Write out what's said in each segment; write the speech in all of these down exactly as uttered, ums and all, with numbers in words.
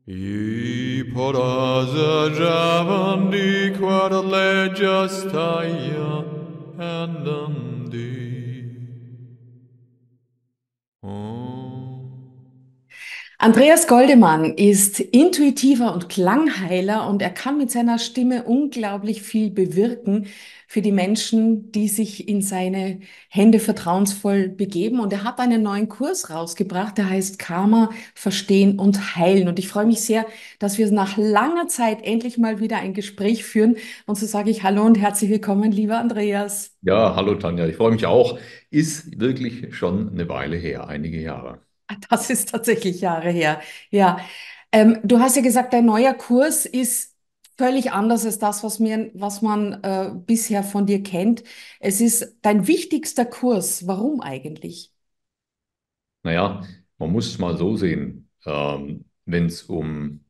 I poraza javandi quadle justaia andandi. Oh. Andreas Goldemann ist intuitiver und Klangheiler und er kann mit seiner Stimme unglaublich viel bewirken für die Menschen, die sich in seine Hände vertrauensvoll begeben. Und er hat einen neuen Kurs rausgebracht, der heißt Karma, Verstehen und Heilen. Und ich freue mich sehr, dass wir nach langer Zeit endlich mal wieder ein Gespräch führen. Und so sage ich Hallo und herzlich willkommen, lieber Andreas. Ja, hallo Tanja, ich freue mich auch. Ist wirklich schon eine Weile her, einige Jahre. Das ist tatsächlich Jahre her. Ja, ähm, du hast ja gesagt, dein neuer Kurs ist völlig anders als das, was mir, was man äh, bisher von dir kennt. Es ist dein wichtigster Kurs. Warum eigentlich? Naja, man muss es mal so sehen, ähm, wenn es um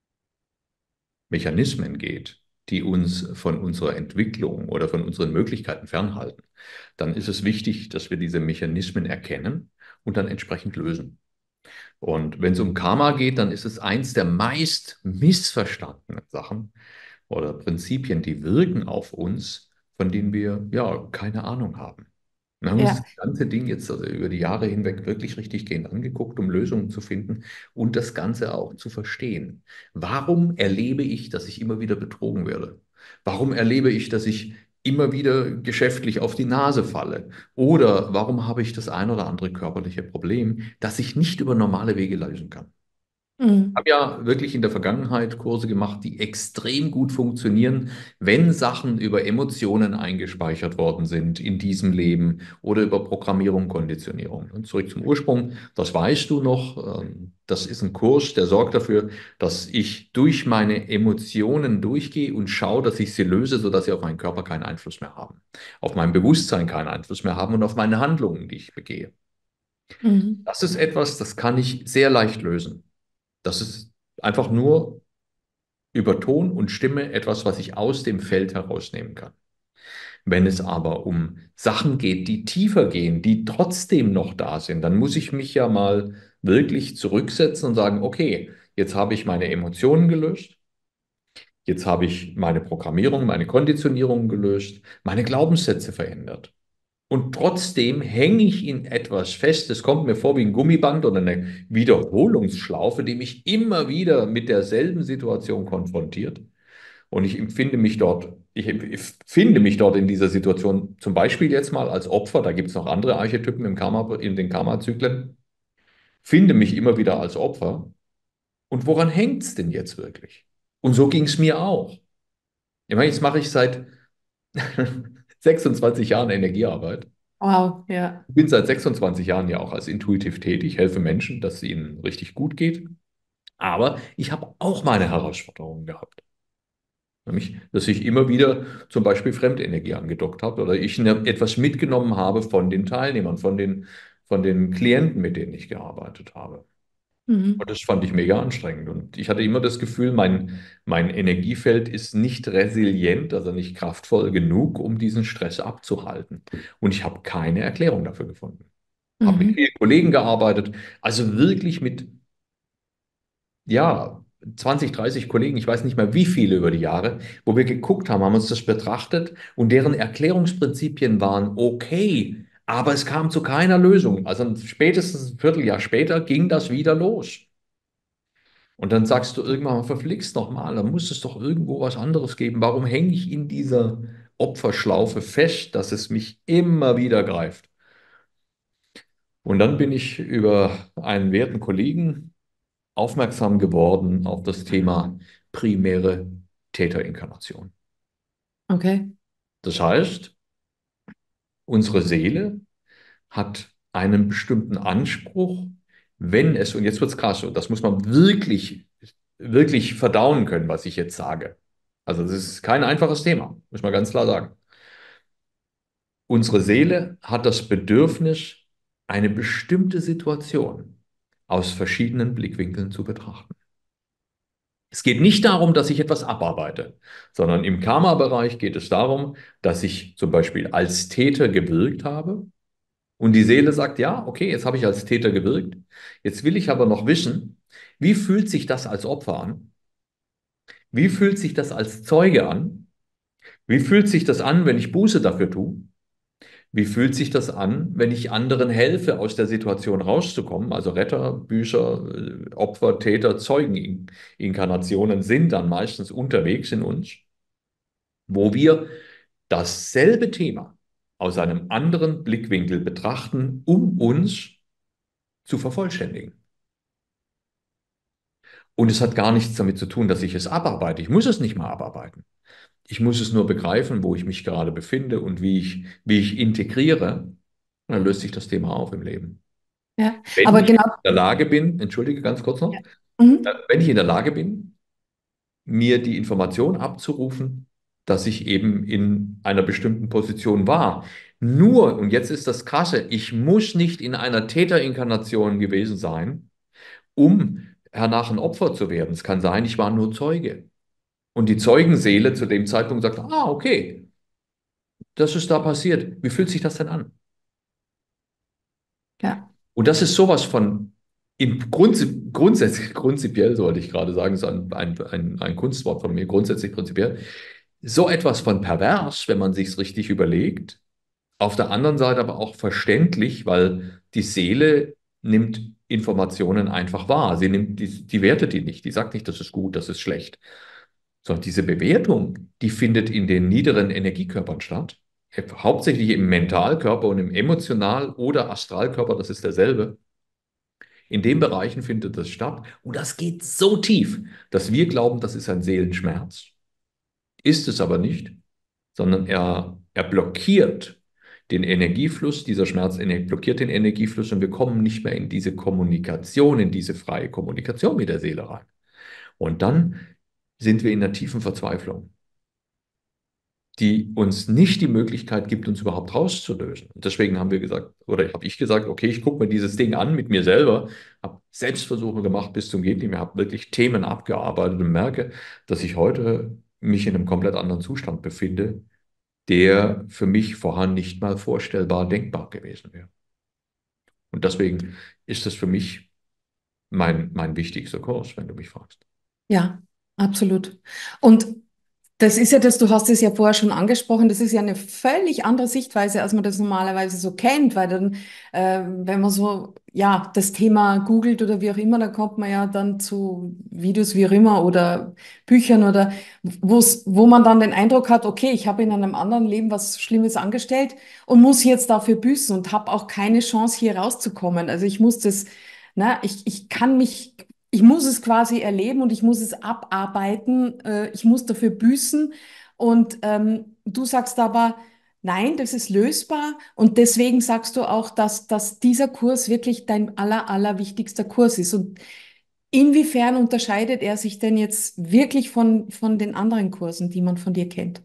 Mechanismen geht, die uns von unserer Entwicklung oder von unseren Möglichkeiten fernhalten, dann ist es wichtig, dass wir diese Mechanismen erkennen und dann entsprechend lösen. Und wenn es um Karma geht, dann ist es eins der meist missverstandenen Sachen oder Prinzipien, die wirken auf uns, von denen wir ja keine Ahnung haben. Wir haben uns Ja. das ganze Ding jetzt also über die Jahre hinweg wirklich richtig gehend angeguckt, um Lösungen zu finden und das Ganze auch zu verstehen. Warum erlebe ich, dass ich immer wieder betrogen werde? Warum erlebe ich, dass ich immer wieder geschäftlich auf die Nase falle? Oder warum habe ich das ein oder andere körperliche Problem, das ich nicht über normale Wege lösen kann? Mhm. Habe ja wirklich in der Vergangenheit Kurse gemacht, die extrem gut funktionieren, wenn Sachen über Emotionen eingespeichert worden sind in diesem Leben oder über Programmierung, Konditionierung. Und zurück zum Ursprung, das weißt du noch, ähm, das ist ein Kurs, der sorgt dafür, dass ich durch meine Emotionen durchgehe und schaue, dass ich sie löse, sodass sie auf meinen Körper keinen Einfluss mehr haben, auf mein Bewusstsein keinen Einfluss mehr haben und auf meine Handlungen, die ich begehe. Mhm. Das ist etwas, das kann ich sehr leicht lösen. Das ist einfach nur über Ton und Stimme etwas, was ich aus dem Feld herausnehmen kann. Wenn es aber um Sachen geht, die tiefer gehen, die trotzdem noch da sind, dann muss ich mich ja mal wirklich zurücksetzen und sagen, okay, jetzt habe ich meine Emotionen gelöst, jetzt habe ich meine Programmierung, meine Konditionierung gelöst, meine Glaubenssätze verändert. Und trotzdem hänge ich in etwas fest. Es kommt mir vor wie ein Gummiband oder eine Wiederholungsschlaufe, die mich immer wieder mit derselben Situation konfrontiert. Und ich empfinde mich dort, ich finde mich dort in dieser Situation zum Beispiel jetzt mal als Opfer. Da gibt es noch andere Archetypen im Karma, in den Karma-Zyklen. Finde mich immer wieder als Opfer. Und woran hängt es denn jetzt wirklich? Und so ging es mir auch. Ich meine, jetzt mache ich seit sechsundzwanzig Jahren Energiearbeit. Wow, ja. Ich bin seit sechsundzwanzig Jahren ja auch als intuitiv tätig, helfe Menschen, dass es ihnen richtig gut geht. Aber ich habe auch meine Herausforderungen gehabt. Nämlich, dass ich immer wieder zum Beispiel Fremdenergie angedockt habe oder ich ne- etwas mitgenommen habe von den Teilnehmern, von den, von den Klienten, mit denen ich gearbeitet habe. Und Mhm. das fand ich mega anstrengend. Und ich hatte immer das Gefühl, mein, mein Energiefeld ist nicht resilient, also nicht kraftvoll genug, um diesen Stress abzuhalten. Und ich habe keine Erklärung dafür gefunden. Habe mit Mhm. vielen Kollegen gearbeitet, also wirklich mit, ja, zwanzig, dreißig Kollegen, ich weiß nicht mehr wie viele über die Jahre, wo wir geguckt haben, haben uns das betrachtet und deren Erklärungsprinzipien waren okay, aber es kam zu keiner Lösung. Also spätestens ein Vierteljahr später ging das wieder los. Und dann sagst du irgendwann mal, verflixt noch mal, da muss es doch irgendwo was anderes geben. Warum hänge ich in dieser Opferschlaufe fest, dass es mich immer wieder greift? Und dann bin ich über einen werten Kollegen aufmerksam geworden auf das Thema primäre Täterinkarnation. Okay. Das heißt, unsere Seele hat einen bestimmten Anspruch, wenn es, und jetzt wird es krass, und das muss man wirklich, wirklich verdauen können, was ich jetzt sage. Also das ist kein einfaches Thema, muss man ganz klar sagen. Unsere Seele hat das Bedürfnis, eine bestimmte Situation aus verschiedenen Blickwinkeln zu betrachten. Es geht nicht darum, dass ich etwas abarbeite, sondern im Karma-Bereich geht es darum, dass ich zum Beispiel als Täter gewirkt habe Und die Seele sagt, ja, okay, jetzt habe ich als Täter gewirkt. Jetzt will ich aber noch wissen, wie fühlt sich das als Opfer an? Wie fühlt sich das als Zeuge an? Wie fühlt sich das an, wenn ich Buße dafür tue? Wie fühlt sich das an, wenn ich anderen helfe, aus der Situation rauszukommen? Also Retter, Büßer, äh, Opfer, Täter, Zeugeninkarnationen sind dann meistens unterwegs in uns, wo wir dasselbe Thema aus einem anderen Blickwinkel betrachten, um uns zu vervollständigen. Und es hat gar nichts damit zu tun, dass ich es abarbeite. Ich muss es nicht mal abarbeiten. Ich muss es nur begreifen, wo ich mich gerade befinde und wie ich, wie ich integriere. Und dann löst sich das Thema auf im Leben. Ja, Wenn aber ich in genau, der Lage bin, entschuldige ganz kurz ja. noch, äh, Mhm. wenn ich in der Lage bin, mir die Information abzurufen, dass ich eben in einer bestimmten Position war. Nur, und jetzt ist das Krasse, ich muss nicht in einer Täterinkarnation gewesen sein, um hernach ein Opfer zu werden. Es kann sein, ich war nur Zeuge. Und die Zeugenseele zu dem Zeitpunkt sagt, ah, okay, das ist da passiert. Wie fühlt sich das denn an? Ja, Und das ist sowas von im Grunds grundsätzlich, prinzipiell, so wollte ich gerade sagen, ist ein, ein, ein, ein Kunstwort von mir, grundsätzlich prinzipiell, so etwas von pervers, wenn man sich es richtig überlegt. Auf der anderen Seite aber auch verständlich, weil die Seele nimmt Informationen einfach wahr. Sie nimmt die, die wertet die nicht. Die sagt nicht, das ist gut, das ist schlecht. Sondern diese Bewertung, die findet in den niederen Energiekörpern statt. Hauptsächlich im Mentalkörper und im Emotional- oder Astralkörper, das ist derselbe. In den Bereichen findet das statt. Und das geht so tief, dass wir glauben, das ist ein Seelenschmerz. Ist es aber nicht, sondern er, er blockiert den Energiefluss. Dieser Schmerz ener- blockiert den Energiefluss und wir kommen nicht mehr in diese Kommunikation, in diese freie Kommunikation mit der Seele rein. Und dann sind wir in einer tiefen Verzweiflung, die uns nicht die Möglichkeit gibt, uns überhaupt rauszulösen. Und deswegen haben wir gesagt, oder habe ich gesagt, okay, ich gucke mir dieses Ding an mit mir selber, habe Selbstversuche gemacht bis zum geht nicht mehr, habe wirklich Themen abgearbeitet und merke, dass ich heute mich in einem komplett anderen Zustand befinde, der für mich vorher nicht mal vorstellbar, denkbar gewesen wäre. Und deswegen ist das für mich mein, mein wichtigster Kurs, wenn du mich fragst. ja, absolut. Und das ist ja das, du hast es ja vorher schon angesprochen, das ist ja eine völlig andere Sichtweise, als man das normalerweise so kennt, weil dann, äh, wenn man so, ja, das Thema googelt oder wie auch immer, dann kommt man ja dann zu Videos wie auch immer oder Büchern oder wo's, wo man dann den Eindruck hat, okay, ich habe in einem anderen Leben was Schlimmes angestellt und muss jetzt dafür büßen und habe auch keine Chance, hier rauszukommen. Also ich muss das, na, ich, ich kann mich ich muss es quasi erleben und ich muss es abarbeiten. Äh, ich muss dafür büßen. Und ähm, du sagst aber, nein, das ist lösbar. Und deswegen sagst du auch, dass, dass dieser Kurs wirklich dein aller, allerwichtigster Kurs ist. Und inwiefern unterscheidet er sich denn jetzt wirklich von, von den anderen Kursen, die man von dir kennt?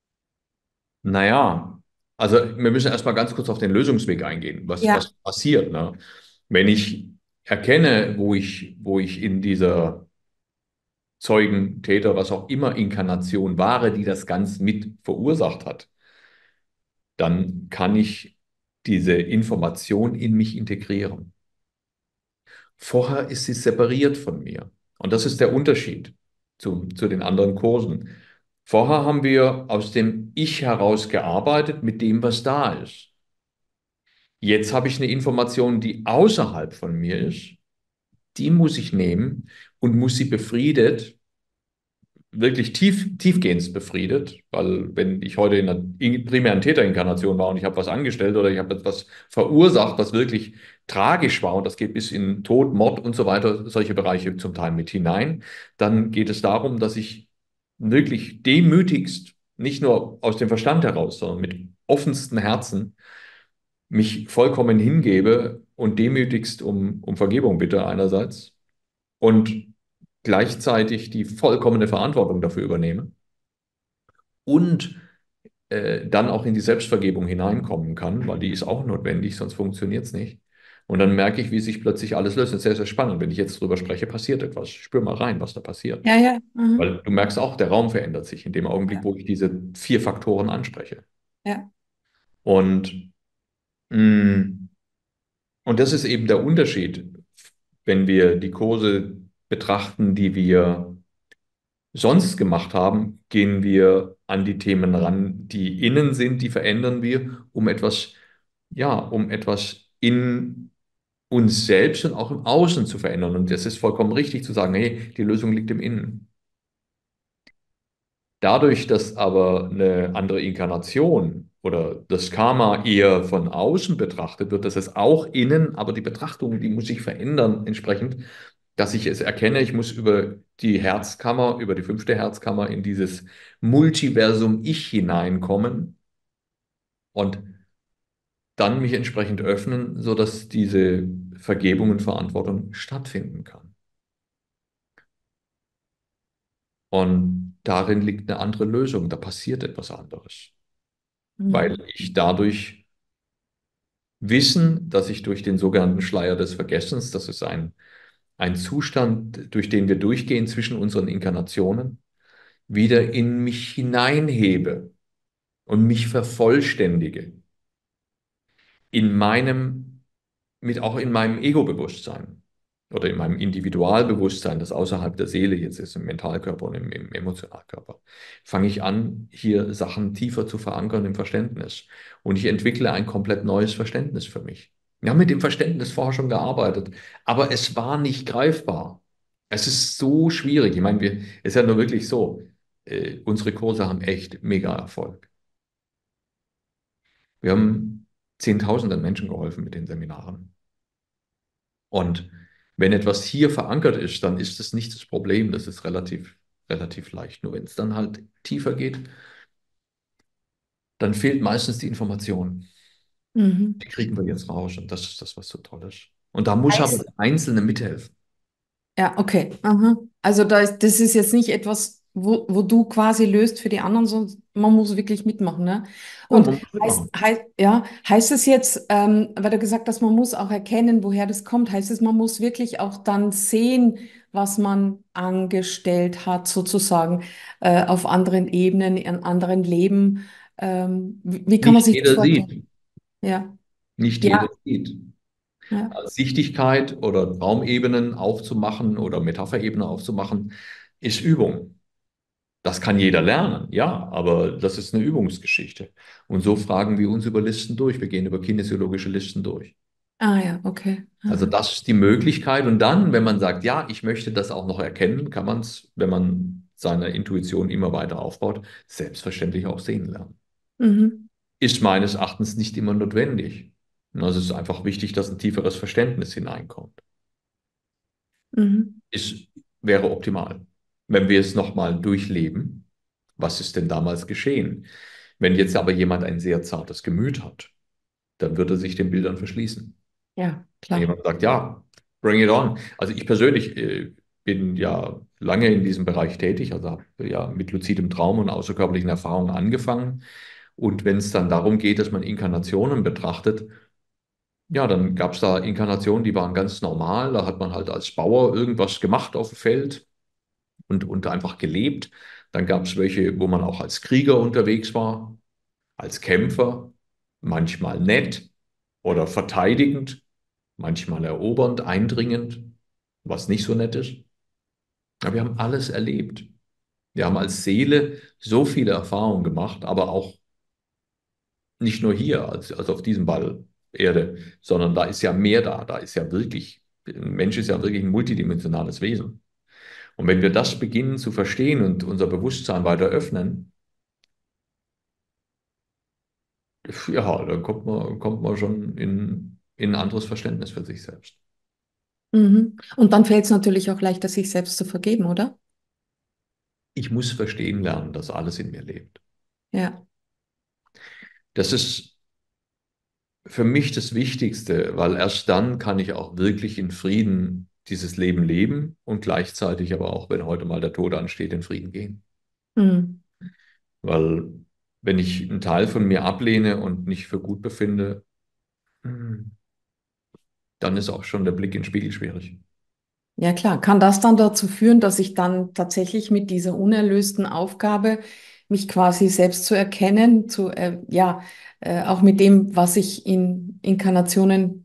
Naja, also wir müssen erstmal ganz kurz auf den Lösungsweg eingehen. Was, Ja, was passiert, ne? Wenn ich erkenne, wo ich, wo ich in dieser Zeugen, Täter, was auch immer Inkarnation war, die das Ganze mit verursacht hat, dann kann ich diese Information in mich integrieren. Vorher ist sie separiert von mir. Und das ist der Unterschied zu, zu den anderen Kursen. Vorher haben wir aus dem Ich heraus gearbeitet mit dem, was da ist. Jetzt habe ich eine Information, die außerhalb von mir ist. Die muss ich nehmen und muss sie befriedet, wirklich tief, tiefgehend befriedet, weil wenn ich heute in einer in- primären Täterinkarnation war und ich habe was angestellt oder ich habe etwas verursacht, was wirklich tragisch war und das geht bis in Tod, Mord und so weiter, solche Bereiche zum Teil mit hinein, dann geht es darum, dass ich wirklich demütigst, nicht nur aus dem Verstand heraus, sondern mit offenstem Herzen mich vollkommen hingebe und demütigst um, um Vergebung bitte einerseits und gleichzeitig die vollkommene Verantwortung dafür übernehme und äh, dann auch in die Selbstvergebung hineinkommen kann, weil die ist auch notwendig, sonst funktioniert es nicht. Und dann merke ich, wie sich plötzlich alles löst. Das ist sehr, sehr spannend. Wenn ich jetzt drüber spreche, passiert etwas. Spür mal rein, was da passiert. ja, ja. Mhm. Weil du merkst auch, der Raum verändert sich in dem Augenblick, Ja, wo ich diese vier Faktoren anspreche. ja. Und mh, Und das ist eben der Unterschied, wenn wir die Kurse betrachten, die wir sonst gemacht haben, gehen wir an die Themen ran, die innen sind, die verändern wir, um etwas, ja, um etwas in uns selbst und auch im Außen zu verändern. Und das ist vollkommen richtig zu sagen, hey, die Lösung liegt im Innen. Dadurch, dass aber eine andere Inkarnation oder das Karma eher von außen betrachtet wird, das ist auch innen, aber die Betrachtung, die muss sich verändern entsprechend, dass ich es erkenne, ich muss über die Herzkammer, über die fünfte Herzkammer in dieses Multiversum Ich hineinkommen und dann mich entsprechend öffnen, sodass diese Vergebung und Verantwortung stattfinden kann. Und darin liegt eine andere Lösung, da passiert etwas anderes, weil Mhm. ich dadurch wissen, dass ich durch den sogenannten Schleier des Vergessens, das ist ein, ein Zustand, durch den wir durchgehen zwischen unseren Inkarnationen, wieder in mich hineinhebe und mich vervollständige in meinem, mit auch in meinem Ego-Bewusstsein oder in meinem Individualbewusstsein, das außerhalb der Seele jetzt ist, im Mentalkörper und im, im Emotionalkörper, fange ich an, hier Sachen tiefer zu verankern im Verständnis. Und ich entwickle ein komplett neues Verständnis für mich. Wir haben mit dem Verständnis vorher schon gearbeitet, aber es war nicht greifbar. Es ist so schwierig. Ich meine, wir, es ist ja nur wirklich so, äh, unsere Kurse haben echt mega Erfolg. Wir haben Zehntausenden Menschen geholfen mit den Seminaren. Und wenn etwas hier verankert ist, dann ist das nicht das Problem. Das ist relativ, relativ leicht. Nur wenn es dann halt tiefer geht, dann fehlt meistens die Information. Mhm. Die kriegen wir jetzt raus und das ist das, was so toll ist. Und da muss aber Heißt, der Einzelne mithelfen. ja, okay. Aha. Also da ist, das ist jetzt nicht etwas, wo, wo du quasi löst für die anderen, sondern man muss wirklich mitmachen, ne? Ja, Und man muss heißt, mitmachen. heißt, ja, heißt es jetzt, ähm, weil du gesagt hast, man muss auch erkennen, woher das kommt, heißt es, man muss wirklich auch dann sehen, was man angestellt hat, sozusagen, äh, auf anderen Ebenen, in anderen Leben. Ähm, wie, wie kann man Nicht sich das jeder vorstellen? sieht. Ja, Nicht ja, jeder sieht. ja. Also Sichtigkeit oder Traumebenen aufzumachen oder Metapherebenen aufzumachen, ist Übung. Das kann jeder lernen, ja, aber das ist eine Übungsgeschichte. Und so fragen wir uns über Listen durch. Wir gehen über kinesiologische Listen durch. Ah ja, okay. Also Aha. das ist die Möglichkeit. Und dann, wenn man sagt, ja, ich möchte das auch noch erkennen, kann man es, wenn man seine Intuition immer weiter aufbaut, selbstverständlich auch sehen lernen. Mhm. Ist meines Erachtens nicht immer notwendig. Also es ist einfach wichtig, dass ein tieferes Verständnis hineinkommt. Mhm. Ist, wäre optimal. Wenn wir es nochmal durchleben, was ist denn damals geschehen? Wenn jetzt aber jemand ein sehr zartes Gemüt hat, dann wird er sich den Bildern verschließen. Ja, Wenn klar. jemand sagt, ja, bring it on. Also ich persönlich äh, bin ja lange in diesem Bereich tätig, also habe ja mit luzidem Traum und außerkörperlichen Erfahrungen angefangen. Und wenn es dann darum geht, dass man Inkarnationen betrachtet, ja, dann gab es da Inkarnationen, die waren ganz normal. Da hat man halt als Bauer irgendwas gemacht auf dem Feld und, und einfach gelebt. Dann gab es welche, wo man auch als Krieger unterwegs war, als Kämpfer, manchmal nett oder verteidigend, manchmal erobernd, eindringend, was nicht so nett ist. Aber wir haben alles erlebt. Wir haben als Seele so viele Erfahrungen gemacht, aber auch nicht nur hier, als, als auf diesem Ball Erde, sondern da ist ja mehr da. Da ist ja wirklich, ein Mensch ist ja wirklich ein multidimensionales Wesen. Und wenn wir das beginnen zu verstehen und unser Bewusstsein weiter öffnen, ja, dann kommt man, kommt man schon in, in ein anderes Verständnis für sich selbst. Mhm. Und dann fällt es natürlich auch leichter, sich selbst zu vergeben, oder? Ich muss verstehen lernen, dass alles in mir lebt. Ja. Das ist für mich das Wichtigste, weil erst dann kann ich auch wirklich in Frieden dieses Leben leben und gleichzeitig aber auch, wenn heute mal der Tod ansteht, in Frieden gehen. Mhm. Weil wenn ich einen Teil von mir ablehne und nicht für gut befinde, hm, dann ist auch schon der Blick in den Spiegel schwierig. Ja, klar. Kann das dann dazu führen, dass ich dann tatsächlich mit dieser unerlösten Aufgabe, mich quasi selbst zu erkennen, zu, äh, ja, äh, auch mit dem, was ich in Inkarnationen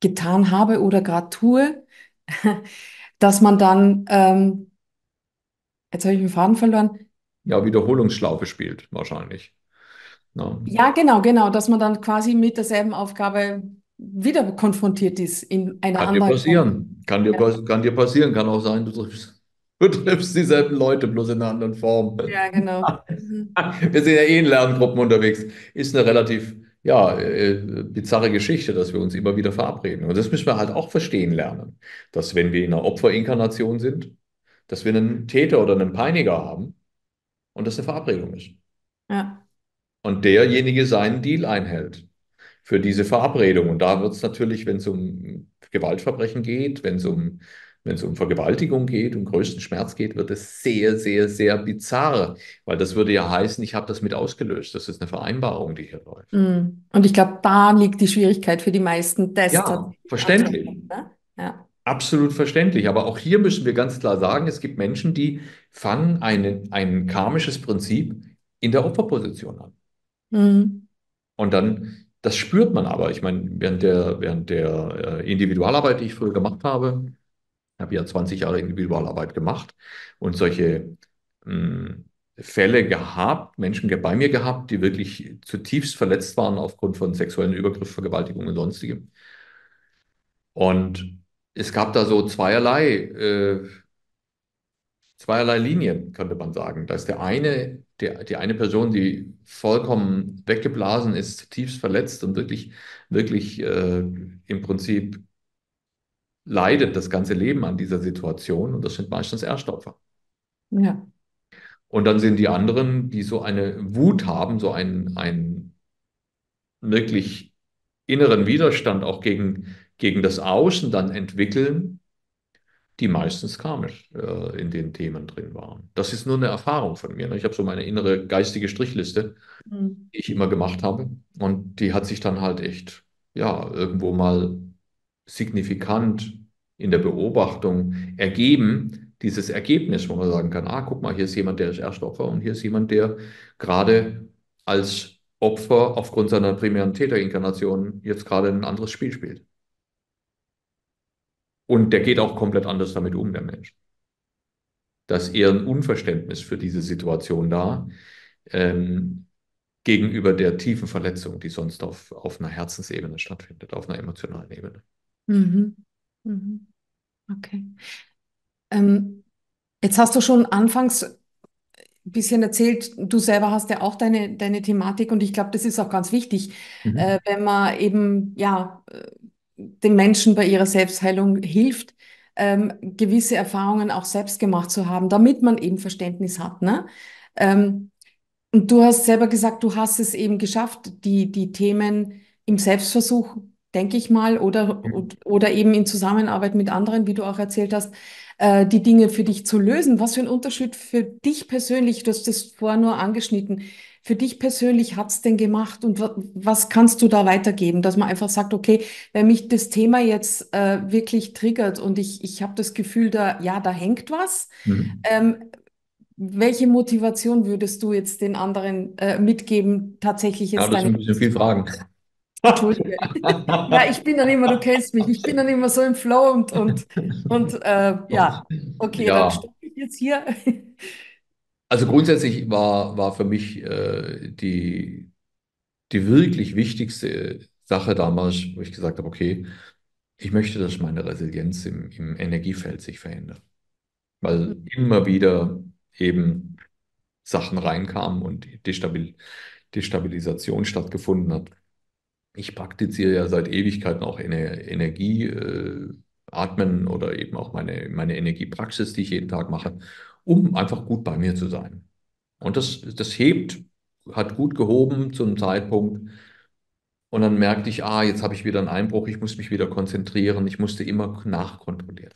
getan habe oder gerade tue, dass man dann, ähm, jetzt habe ich den Faden verloren. Ja, Wiederholungsschlaufe spielt wahrscheinlich. Ja. Ja, genau, genau, dass man dann quasi mit derselben Aufgabe wieder konfrontiert ist in einer Kann dir anderen Form. passieren. Kann dir, Ja, pass- kann dir passieren. Kann auch sein, du triffst, du triffst dieselben Leute, bloß in einer anderen Form. ja, genau. Mhm. Wir sind ja eh in Lerngruppen unterwegs. Ist eine relativ, ja, äh, bizarre Geschichte, dass wir uns immer wieder verabreden. Und das müssen wir halt auch verstehen lernen, dass wenn wir in einer Opferinkarnation sind, dass wir einen Täter oder einen Peiniger haben und das eine Verabredung ist. Ja. Und derjenige seinen Deal einhält für diese Verabredung. Und da wird es natürlich, wenn es um Gewaltverbrechen geht, wenn es um, wenn es um Vergewaltigung geht, um größten Schmerz geht, wird es sehr, sehr, sehr bizarr, weil das würde ja heißen, ich habe das mit ausgelöst. Das ist eine Vereinbarung, die hier läuft. Mhm. Und ich glaube, da liegt die Schwierigkeit für die meisten, das Ja, tatsächlich verständlich. anzuerkennen. Ne? Ja. Absolut verständlich. Aber auch hier müssen wir ganz klar sagen, es gibt Menschen, die fangen eine, ein karmisches Prinzip in der Opferposition an. Mhm. Und dann, das spürt man aber. Ich meine, während der, während der äh, Individualarbeit, die ich früher gemacht habe, habe ja zwanzig Jahre Individualarbeit gemacht und solche mh, Fälle gehabt, Menschen ge- bei mir gehabt, die wirklich zutiefst verletzt waren aufgrund von sexuellen Übergriffen, Vergewaltigungen und sonstigem. Und es gab da so zweierlei, äh, zweierlei Linien, könnte man sagen. Da ist der eine, der, die eine Person, die vollkommen weggeblasen ist, zutiefst verletzt und wirklich, wirklich äh, im Prinzip leidet das ganze Leben an dieser Situation. Und das sind meistens Erstopfer. Ja. Und dann sind die anderen, die so eine Wut haben, so einen, einen wirklich inneren Widerstand auch gegen, gegen das Außen dann entwickeln, die meistens karmisch äh, in den Themen drin waren. Das ist nur eine Erfahrung von mir. Ne? Ich habe so meine innere geistige Strichliste, Mhm. die ich immer gemacht habe. Und die hat sich dann halt echt, ja, irgendwo mal signifikant in der Beobachtung ergeben, dieses Ergebnis, wo man sagen kann, ah, guck mal, hier ist jemand, der ist Erstopfer und hier ist jemand, der gerade als Opfer aufgrund seiner primären Täterinkarnation jetzt gerade ein anderes Spiel spielt. Und der geht auch komplett anders damit um, der Mensch. Da ist eher ein Unverständnis für diese Situation da, ähm, gegenüber der tiefen Verletzung, die sonst auf, auf einer Herzensebene stattfindet, auf einer emotionalen Ebene. Mhm. Mhm. Okay. Ähm, Jetzt hast du schon anfangs ein bisschen erzählt, du selber hast ja auch deine, deine Thematik und ich glaube, das ist auch ganz wichtig, äh, Mhm. wenn man eben ja äh, den Menschen bei ihrer Selbstheilung hilft, ähm, gewisse Erfahrungen auch selbst gemacht zu haben, damit man eben Verständnis hat, ne? Ähm, und du hast selber gesagt, du hast es eben geschafft, die, die Themen im Selbstversuch, denke ich mal, oder, oder eben in Zusammenarbeit mit anderen, wie du auch erzählt hast, äh, die Dinge für dich zu lösen. Was für ein Unterschied für dich persönlich, du hast das vorher nur angeschnitten, für dich persönlich hat's denn gemacht und wa- was kannst du da weitergeben, dass man einfach sagt, okay, wenn mich das Thema jetzt äh, wirklich triggert und ich, ich habe das Gefühl, da, ja, da hängt was. Mhm. Ähm, Welche Motivation würdest du jetzt den anderen äh, mitgeben, tatsächlich Ja, jetzt das sind deine ein bisschen Ängste viel zu Fragen. überwinden? Entschuldige. Ja, ich bin dann immer, du kennst mich, ich bin dann immer so im Flow und, und, und äh, ja, okay, dann Ja, stoppe ich jetzt hier. also grundsätzlich war, war für mich äh, die, die wirklich wichtigste Sache damals, wo ich gesagt habe, okay, ich möchte, dass meine Resilienz im, im Energiefeld sich verändert. Weil immer wieder eben Sachen reinkamen und Destabil Destabilisation stattgefunden hat. Ich praktiziere ja seit Ewigkeiten auch Ener Energie, äh, Atmen oder eben auch meine, meine Energiepraxis, die ich jeden Tag mache, um einfach gut bei mir zu sein. Und das, das hebt, hat gut gehoben zum Zeitpunkt. Und dann merkte ich, ah, jetzt habe ich wieder einen Einbruch, ich muss mich wieder konzentrieren, ich musste immer nachkontrollieren.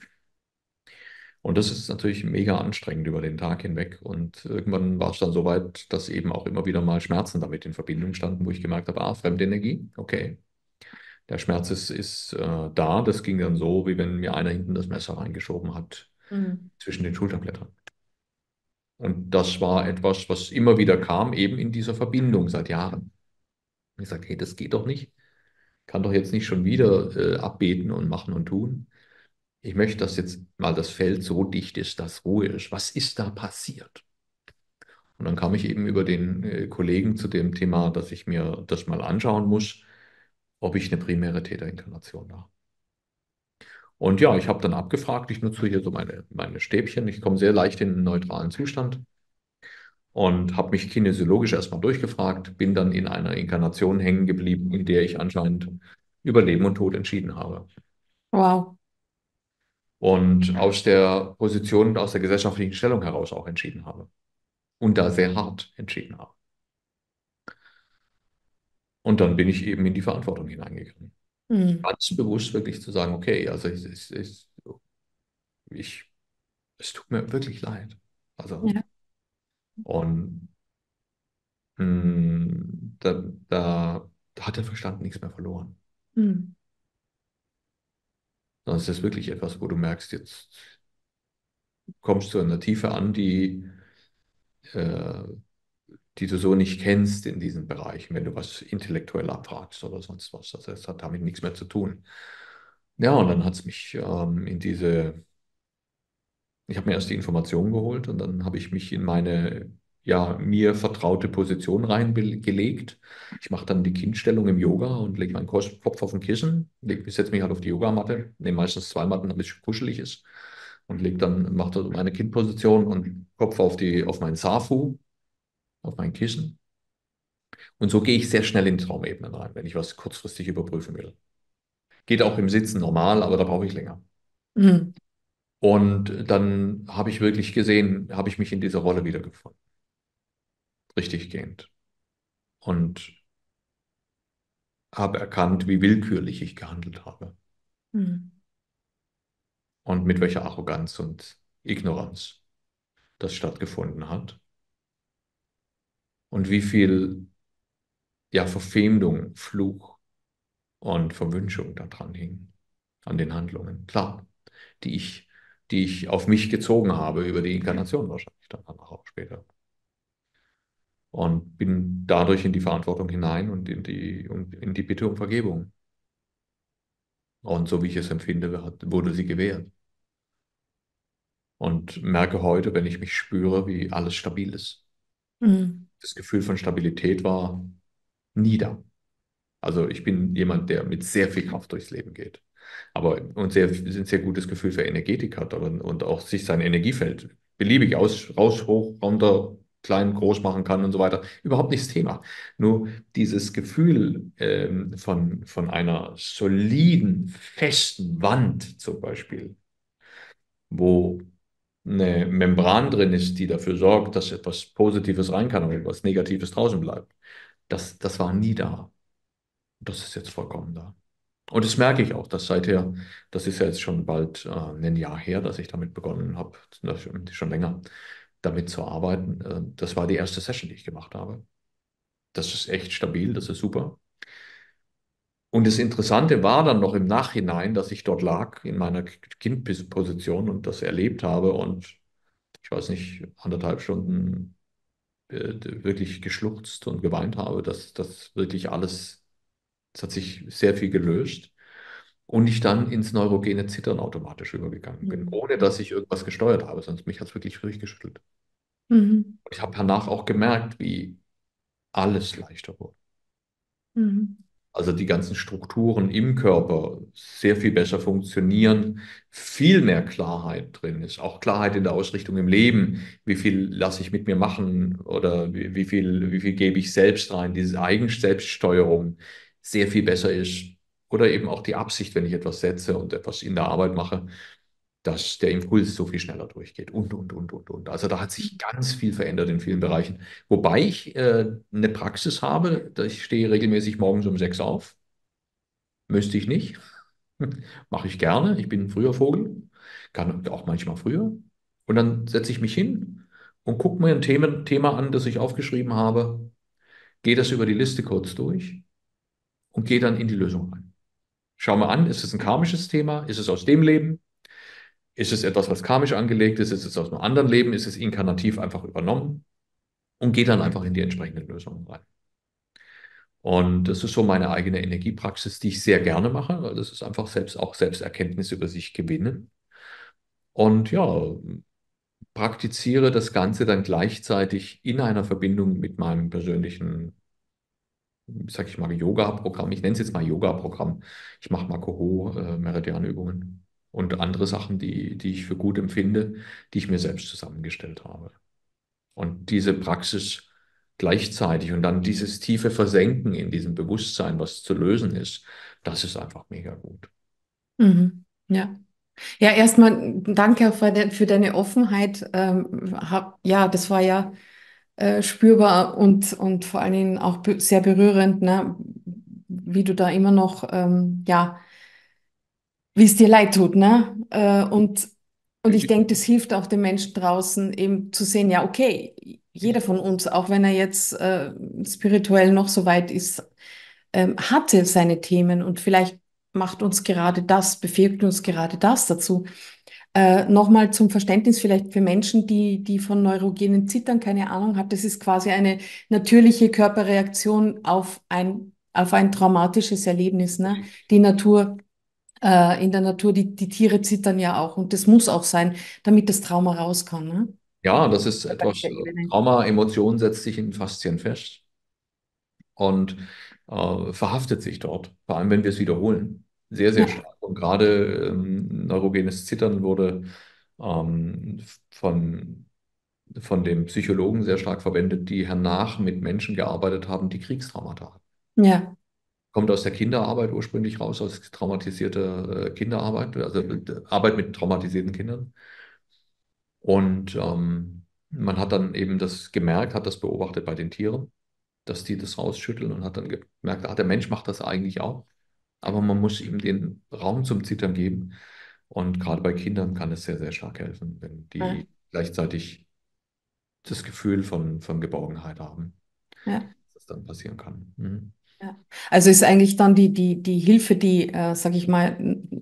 Und das ist natürlich mega anstrengend über den Tag hinweg. Und irgendwann war es dann so weit, dass eben auch immer wieder mal Schmerzen damit in Verbindung standen, wo ich gemerkt habe, ah, Fremdenergie, okay. Der Schmerz ist, ist äh, da. Das ging dann so, wie wenn mir einer hinten das Messer reingeschoben hat Mhm. zwischen den Schulterblättern. Und das war etwas, was immer wieder kam, eben in dieser Verbindung seit Jahren. Ich sagte, hey, das geht doch nicht. kann doch jetzt nicht schon wieder äh, abbeten und machen und tun. Ich möchte, dass jetzt mal das Feld so dicht ist, dass Ruhe ist. Was ist da passiert? Und dann kam ich eben über den äh, Kollegen zu dem Thema, dass ich mir das mal anschauen muss, ob ich eine primäre Täterinkarnation habe. Und ja, ich habe dann abgefragt, ich nutze hier so meine, meine Stäbchen, ich komme sehr leicht in einen neutralen Zustand und habe mich kinesiologisch erstmal durchgefragt, bin dann in einer Inkarnation hängen geblieben, in der ich anscheinend über Leben und Tod entschieden habe. Wow. Und aus der Position, aus der gesellschaftlichen Stellung heraus auch entschieden habe. Und da sehr hart entschieden habe. Und dann bin ich eben in die Verantwortung hineingegangen. Mhm. Ganz bewusst wirklich zu sagen, okay, also ich, ich, ich, ich, es tut mir wirklich leid. Also, Ja. und mh, da, da, da hat der Verstand nichts mehr verloren. Mhm. Sondern es ist wirklich etwas, wo du merkst, jetzt kommst du in einer Tiefe an, die, äh, die du so nicht kennst in diesen Bereichen, wenn du was intellektuell abfragst oder sonst was. Also es hat damit nichts mehr zu tun. Ja, und dann hat es mich ähm, in diese, ich habe mir erst die Informationen geholt und dann habe ich mich in meine, ja, mir vertraute Position reingelegt. Ich mache dann die Kindstellung im Yoga und lege meinen Kos- Kopf auf den Kissen, leg, setze mich halt auf die Yogamatte, nehme meistens zwei Matten, damit es kuschelig ist und leg dann, mache dann meine Kindposition und Kopf auf die, auf meinen Safu, auf mein Kissen. Und so gehe ich sehr schnell in Traumebenen rein, wenn ich was kurzfristig überprüfen will. Geht auch im Sitzen normal, aber da brauche ich länger. Mhm. Und dann habe ich wirklich gesehen, habe ich mich in dieser Rolle wiedergefunden, richtig gehend. Und habe erkannt, wie willkürlich ich gehandelt habe Mhm. und mit welcher Arroganz und Ignoranz das stattgefunden hat. Und wie viel, ja, Verfemdung, Fluch und Verwünschung daran hing, an den Handlungen. Klar, die ich, die ich auf mich gezogen habe über die Inkarnation wahrscheinlich dann auch später. Und bin dadurch in die Verantwortung hinein und in die, und in die Bitte um Vergebung. Und so wie ich es empfinde, hat- wurde sie gewährt. Und merke heute, wenn ich mich spüre, wie alles stabil ist. Mhm. Das Gefühl von Stabilität war nie da. Also ich bin jemand, der mit sehr viel Kraft durchs Leben geht. Aber und sehr, ein sehr gutes Gefühl für Energetik hat und, und auch sich sein Energiefeld beliebig aus, raus, hoch, runter, klein, groß machen kann und so weiter. Überhaupt nicht das Thema. Nur dieses Gefühl ähm, von, von einer soliden, festen Wand zum Beispiel, wo eine Membran drin ist, die dafür sorgt, dass etwas Positives rein kann und etwas Negatives draußen bleibt. Das, das war nie da. Das ist jetzt vollkommen da. Und das merke ich auch, dass seither, das ist ja jetzt schon bald äh, ein Jahr her, dass ich damit begonnen habe, das ist schon länger, damit zu arbeiten. Äh, das war die erste Session, die ich gemacht habe. Das ist echt stabil, das ist super. Und das Interessante war dann noch im Nachhinein, dass ich dort lag in meiner Kindposition und das erlebt habe und ich weiß nicht, anderthalb Stunden äh, wirklich geschluchzt und geweint habe, dass das wirklich alles, es hat sich sehr viel gelöst und ich dann ins neurogene Zittern automatisch übergegangen bin, Mhm. ohne dass ich irgendwas gesteuert habe, sonst mich hat es wirklich durchgeschüttelt. Mhm. Ich habe danach auch gemerkt, wie alles leichter wurde. Mhm. Also die ganzen Strukturen im Körper sehr viel besser funktionieren, viel mehr Klarheit drin ist, auch Klarheit in der Ausrichtung im Leben, wie viel lasse ich mit mir machen oder wie, wie viel, wie viel gebe ich selbst rein, diese Eigenselbststeuerung sehr viel besser ist oder eben auch die Absicht, wenn ich etwas setze und etwas in der Arbeit mache, dass der Impuls so viel schneller durchgeht und, und, und, und, und. Also da hat sich ganz viel verändert in vielen Bereichen. Wobei ich äh, eine Praxis habe, dass ich stehe regelmäßig morgens um sechs auf. Müsste ich nicht. Mache ich gerne. Ich bin ein früher Vogel. Kann auch manchmal früher. Und dann setze ich mich hin und gucke mir ein Thema, Thema an, das ich aufgeschrieben habe, gehe das über die Liste kurz durch und gehe dann in die Lösung rein. Schau mal an, ist es ein karmisches Thema? Ist es aus dem Leben? Ist es etwas, was karmisch angelegt ist? Ist es aus einem anderen Leben? Ist es inkarnativ einfach übernommen? Und gehe dann einfach in die entsprechenden Lösungen rein. Und das ist so meine eigene Energiepraxis, die ich sehr gerne mache, weil das ist einfach selbst auch Selbsterkenntnis über sich gewinnen. Und ja, praktiziere das Ganze dann gleichzeitig in einer Verbindung mit meinem persönlichen, sag ich mal, Yoga-Programm. Ich nenne es jetzt mal Yoga-Programm. Ich mache Makoho, äh, Meridianübungen und andere Sachen, die, die ich für gut empfinde, die ich mir selbst zusammengestellt habe. Und diese Praxis gleichzeitig und dann dieses tiefe Versenken in diesem Bewusstsein, was zu lösen ist, das ist einfach mega gut. Mhm. Ja. Ja, erstmal danke auch für, de, für deine Offenheit. Ähm, hab, ja, das war ja äh, spürbar und, und vor allen Dingen auch be sehr berührend, ne? Wie du da immer noch, ähm, ja, wie es dir leid tut, ne? Äh, und, und ich denke, das hilft auch den Menschen draußen eben zu sehen, ja, okay, jeder von uns, auch wenn er jetzt äh, spirituell noch so weit ist, ähm, hatte seine Themen und vielleicht macht uns gerade das, befähigt uns gerade das dazu. Äh, nochmal zum Verständnis vielleicht für Menschen, die, die von neurogenen Zittern keine Ahnung haben. Das ist quasi eine natürliche Körperreaktion auf ein, auf ein traumatisches Erlebnis, ne? Die Natur, äh, in der Natur, die, die Tiere zittern ja auch und das muss auch sein, damit das Trauma raus kann, ne? Ja, das ist Auf etwas, der äh, Ebene. Trauma, Emotion setzt sich in Faszien fest und äh, verhaftet sich dort, vor allem wenn wir es wiederholen. Sehr, sehr Ja, stark. Und gerade ähm, neurogenes Zittern wurde ähm, von, von den Psychologen sehr stark verwendet, die hernach mit Menschen gearbeitet haben, die Kriegstraumata hatten. ja, Kommt aus der Kinderarbeit ursprünglich raus, aus traumatisierter äh, Kinderarbeit, also äh, Arbeit mit traumatisierten Kindern. Und ähm, man hat dann eben das gemerkt, hat das beobachtet bei den Tieren, dass die das rausschütteln und hat dann gemerkt, ah, der Mensch macht das eigentlich auch. Aber man muss ihm den Raum zum Zittern geben. Und gerade bei Kindern kann es sehr, sehr stark helfen, wenn ja, die gleichzeitig das Gefühl von, von Geborgenheit haben, ja. dass das dann passieren kann. Mhm. Ja. Also ist eigentlich dann die, die, die Hilfe, die, äh, sag ich mal,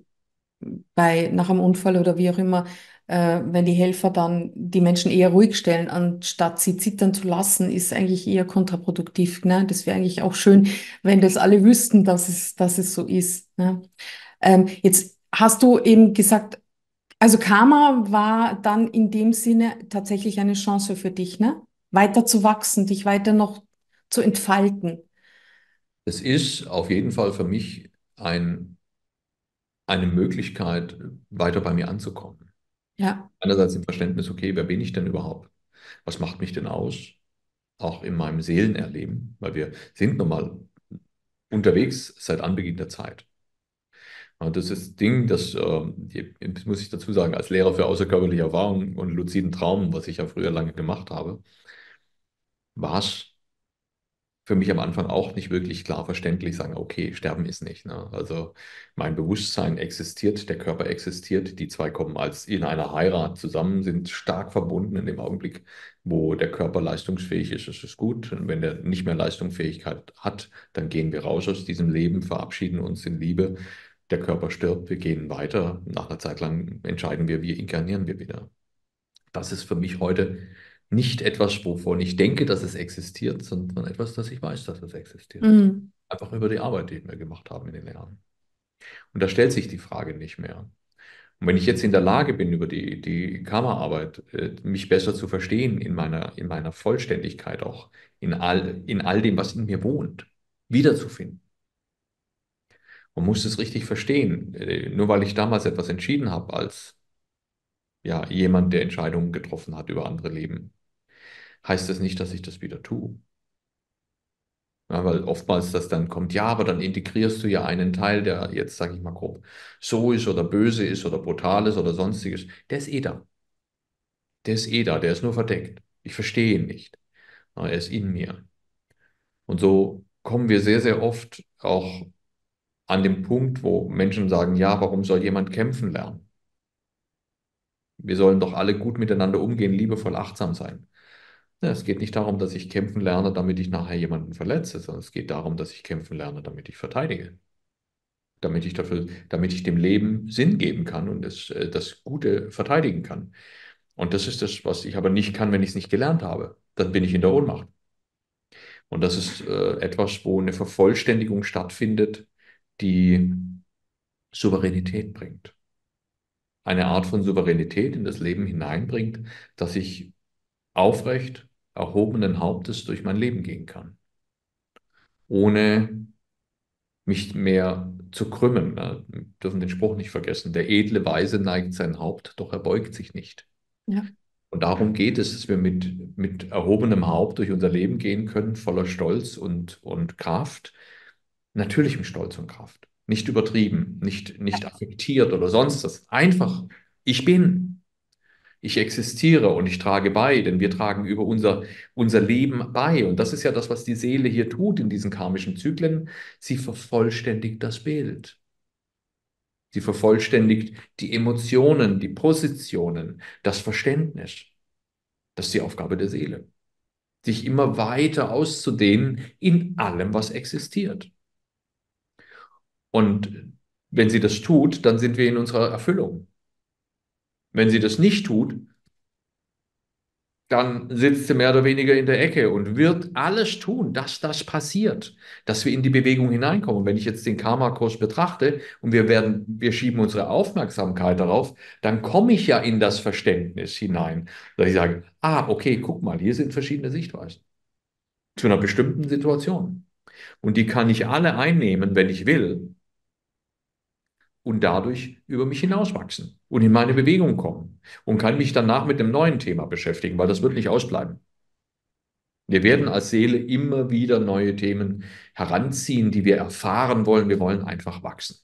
bei, nach einem Unfall oder wie auch immer, äh, wenn die Helfer dann die Menschen eher ruhig stellen, anstatt sie zittern zu lassen, ist eigentlich eher kontraproduktiv. Ne? Das wäre eigentlich auch schön, wenn das alle wüssten, dass es, dass es so ist. Ne? Ähm, jetzt hast du eben gesagt, also Karma war dann in dem Sinne tatsächlich eine Chance für dich, ne? Weiter zu wachsen, dich weiter noch zu entfalten. Es ist auf jeden Fall für mich ein, eine Möglichkeit, weiter bei mir anzukommen. Ja. Einerseits im Verständnis, okay, wer bin ich denn überhaupt? Was macht mich denn aus? Auch in meinem Seelenerleben, weil wir sind nun mal unterwegs seit Anbeginn der Zeit. Und das ist das Ding, das, äh, jetzt muss ich dazu sagen, als Lehrer für außerkörperliche Erfahrung und luziden Traum, was ich ja früher lange gemacht habe, war es für mich am Anfang auch nicht wirklich klar verständlich, sagen, okay, Sterben ist nicht. Ne? Also mein Bewusstsein existiert, der Körper existiert, die zwei kommen als in einer Heirat zusammen, sind stark verbunden in dem Augenblick, wo der Körper leistungsfähig ist, ist es gut. Und wenn der nicht mehr Leistungsfähigkeit hat, dann gehen wir raus aus diesem Leben, verabschieden uns in Liebe. Der Körper stirbt, wir gehen weiter. Nach einer Zeit lang entscheiden wir, wie inkarnieren wir wieder. Das ist für mich heute nicht etwas, wovon ich denke, dass es existiert, sondern etwas, das ich weiß, dass es existiert. Mhm. Einfach über die Arbeit, die wir gemacht haben in den Jahren. Und da stellt sich die Frage nicht mehr. Und wenn ich jetzt in der Lage bin, über die, die Karma-Arbeit, äh, mich besser zu verstehen, in meiner, in meiner Vollständigkeit auch, in all, in all dem, was in mir wohnt, wiederzufinden. Man muss es richtig verstehen. Äh, Nur weil ich damals etwas entschieden habe, als ja, jemand, der Entscheidungen getroffen hat über andere Leben, heißt das nicht, dass ich das wieder tue. Ja, weil oftmals das dann kommt, ja, aber dann integrierst du ja einen Teil, der jetzt, sage ich mal grob, so ist oder böse ist oder brutal ist oder sonstiges. Der ist eh da. Der ist eh da, der ist nur verdeckt. Ich verstehe ihn nicht. Ja, er ist in mir. Und so kommen wir sehr, sehr oft auch an den Punkt, wo Menschen sagen, ja, warum soll jemand kämpfen lernen? Wir sollen doch alle gut miteinander umgehen, liebevoll, achtsam sein. Ja, es geht nicht darum, dass ich kämpfen lerne, damit ich nachher jemanden verletze, sondern es geht darum, dass ich kämpfen lerne, damit ich verteidige. Damit ich dafür, damit ich dem Leben Sinn geben kann und das, äh, das Gute verteidigen kann. Und das ist das, was ich aber nicht kann, wenn ich es nicht gelernt habe. Dann bin ich in der Ohnmacht. Und das ist äh, etwas, wo eine Vervollständigung stattfindet, die Souveränität bringt. Eine Art von Souveränität in das Leben hineinbringt, dass ich aufrecht, erhobenen Hauptes durch mein Leben gehen kann, ohne mich mehr zu krümmen. Ne? Wir dürfen den Spruch nicht vergessen. Der edle Weise neigt sein Haupt, doch er beugt sich nicht. Ja. Und darum geht es, dass wir mit, mit erhobenem Haupt durch unser Leben gehen können, voller Stolz und, und Kraft, natürlichem Stolz und Kraft. Nicht übertrieben, nicht, nicht affektiert oder sonst was. Einfach, ich bin. Ich existiere und ich trage bei, denn wir tragen über unser, unser Leben bei. Und das ist ja das, was die Seele hier tut in diesen karmischen Zyklen. Sie vervollständigt das Bild. Sie vervollständigt die Emotionen, die Positionen, das Verständnis. Das ist die Aufgabe der Seele, sich immer weiter auszudehnen in allem, was existiert. Und wenn sie das tut, dann sind wir in unserer Erfüllung. Wenn sie das nicht tut, dann sitzt sie mehr oder weniger in der Ecke und wird alles tun, dass das passiert, dass wir in die Bewegung hineinkommen. Wenn ich jetzt den Karma-Kurs betrachte und wir werden, wir schieben unsere Aufmerksamkeit darauf, dann komme ich ja in das Verständnis hinein, dass ich sage, ah, okay, guck mal, hier sind verschiedene Sichtweisen zu einer bestimmten Situation. Und die kann ich alle einnehmen, wenn ich will, und dadurch über mich hinauswachsen und in meine Bewegung kommen und kann mich danach mit einem neuen Thema beschäftigen, weil das wird nicht ausbleiben. Wir werden als Seele immer wieder neue Themen heranziehen, die wir erfahren wollen. Wir wollen einfach wachsen.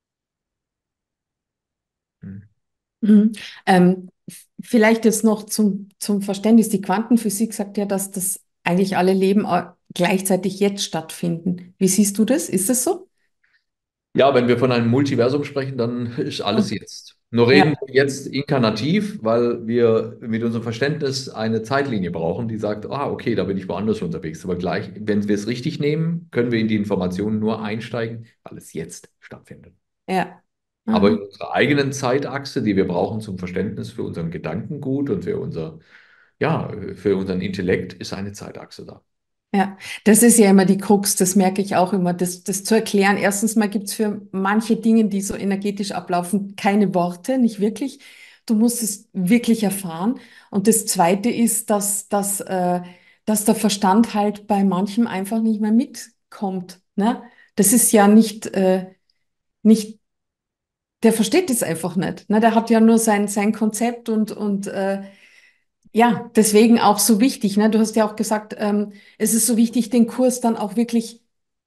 Hm. Mhm. Ähm, f- vielleicht jetzt noch zum, zum Verständnis. Die Quantenphysik sagt ja, dass das eigentlich alle Leben au- gleichzeitig jetzt stattfinden. Wie siehst du das? Ist das so? Ja, wenn wir von einem Multiversum sprechen, dann ist alles Mhm. jetzt. Nur reden Ja, wir jetzt inkarnativ, weil wir mit unserem Verständnis eine Zeitlinie brauchen, die sagt, ah, okay, da bin ich woanders unterwegs. Aber gleich, wenn wir es richtig nehmen, können wir in die Informationen nur einsteigen, weil es jetzt stattfindet. ja. Aber in Mhm. unserer eigenen Zeitachse, die wir brauchen zum Verständnis für unseren Gedankengut und für unser, ja, für unseren Intellekt, ist eine Zeitachse da. Ja, das ist ja immer die Krux, das merke ich auch immer, das, das zu erklären. Erstens mal gibt es für manche Dinge, die so energetisch ablaufen, keine Worte, nicht wirklich. Du musst es wirklich erfahren. Und das Zweite ist, dass, dass, äh, dass der Verstand halt bei manchem einfach nicht mehr mitkommt. Ne? Das ist ja nicht, äh, nicht, der versteht es einfach nicht. Ne? Der hat ja nur sein, sein Konzept und, und äh, ja, deswegen auch so wichtig, ne? Du hast ja auch gesagt, ähm, es ist so wichtig, den Kurs dann auch wirklich,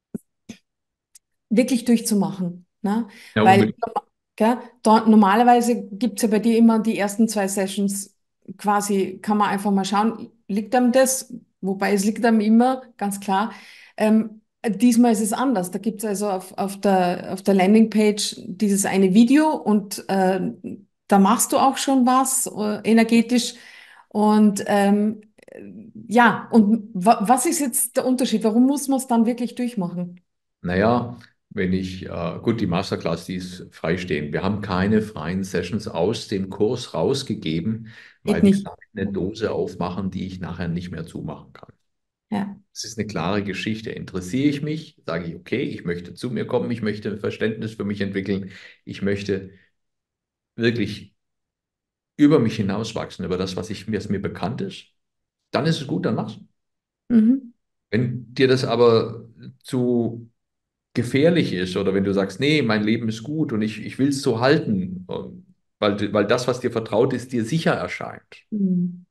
wirklich durchzumachen, ne? Ja, Weil, unbedingt. gell, da, normalerweise gibt's ja bei dir immer die ersten zwei Sessions quasi, kann man einfach mal schauen, liegt einem das? Wobei es liegt einem immer, ganz klar. Ähm, diesmal ist es anders. Da gibt's also auf, auf der, auf der Landingpage dieses eine Video und äh, da machst du auch schon was äh, energetisch. Und ähm, ja, und wa was ist jetzt der Unterschied? Warum muss man es dann wirklich durchmachen? Naja, wenn ich, äh, gut, die Masterclass, die ist freistehend. Wir haben keine freien Sessions aus dem Kurs rausgegeben, Geht weil wir nicht. damit eine Dose aufmachen, die ich nachher nicht mehr zumachen kann. Ja. Es ist eine klare Geschichte. Interessiere ich mich, sage ich, okay, ich möchte zu mir kommen, ich möchte ein Verständnis für mich entwickeln, ich möchte wirklich über mich hinauswachsen, über das, was ich, was mir bekannt ist, dann ist es gut, dann mach's. Mhm. Wenn dir das aber zu gefährlich ist oder wenn du sagst, nee, mein Leben ist gut und ich, ich will es so halten, ähm, weil, weil das, was dir vertraut ist, dir sicher erscheint, Mhm.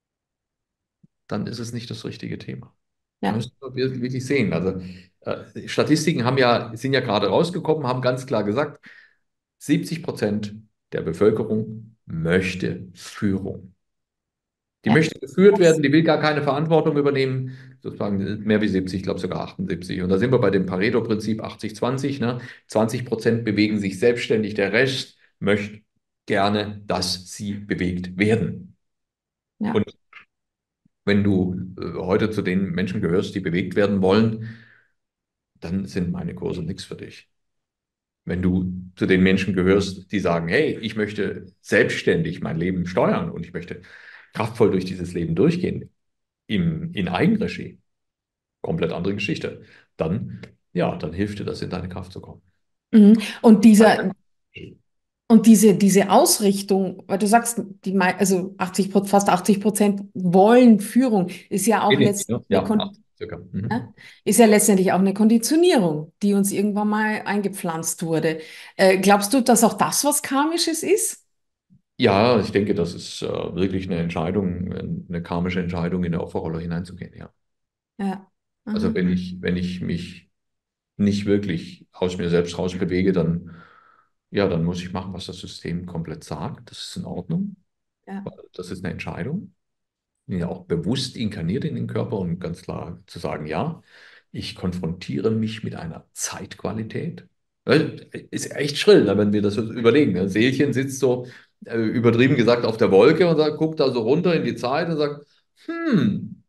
dann ist es nicht das richtige Thema. Da Ja. müssen wir wir- wirklich sehen. Also äh, Statistiken haben ja, sind ja gerade rausgekommen, haben ganz klar gesagt, siebzig Prozent der Bevölkerung möchte Führung. Die Ja. möchte geführt Das, werden, die will gar keine Verantwortung übernehmen, sozusagen mehr wie siebzig, ich glaube sogar achtundsiebzig. Und da sind wir bei dem Pareto-Prinzip achtzig zwanzig, ne? zwanzig Prozent bewegen sich selbstständig, der Rest möchte gerne, dass sie bewegt werden. ja. Und wenn du äh, heute zu den Menschen gehörst, die bewegt werden wollen, dann sind meine Kurse nichts für dich. Wenn du zu den Menschen gehörst, die sagen, hey, ich möchte selbstständig mein Leben steuern und ich möchte kraftvoll durch dieses Leben durchgehen, im, in Eigenregie, komplett andere Geschichte. Dann, ja, dann hilft dir das, in deine Kraft zu kommen. Mhm. Und dieser, und diese, diese Ausrichtung, weil du sagst, die, mei- also achtzig, Pro- fast achtzig Prozent wollen Führung, ist ja Nee, auch nee, letztendlich ja, eine, ja, Kon achtzig circa. ja, Mhm. ist ja letztendlich auch eine Konditionierung, die uns irgendwann mal eingepflanzt wurde. Äh, glaubst du, dass auch das was Karmisches ist? Ja, ich denke, das ist äh, wirklich eine Entscheidung, eine karmische Entscheidung, in eine Opferrolle hineinzugehen, ja. Ja. Also Mhm. wenn ich, wenn ich mich nicht wirklich aus mir selbst raus bewege, dann, ja, dann muss ich machen, was das System komplett sagt. Das ist in Ordnung, Ja. weil das ist eine Entscheidung. Ja, auch bewusst inkarniert in den Körper und ganz klar zu sagen, ja, ich konfrontiere mich mit einer Zeitqualität. Weil, ist echt schrill, ne, wenn wir das so überlegen. Ne? Seelchen sitzt so, äh, übertrieben gesagt, auf der Wolke und sagt, guckt da so runter in die Zeit und sagt, hm,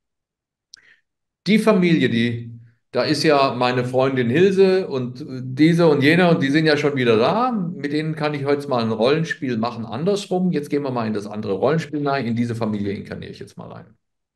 die Familie, die, da ist ja meine Freundin Hilse und äh, diese und jener und die sind ja schon wieder da. Mit denen kann ich heute mal ein Rollenspiel machen, andersrum. Jetzt gehen wir mal in das andere Rollenspiel rein. In diese Familie inkarniere ich jetzt mal rein.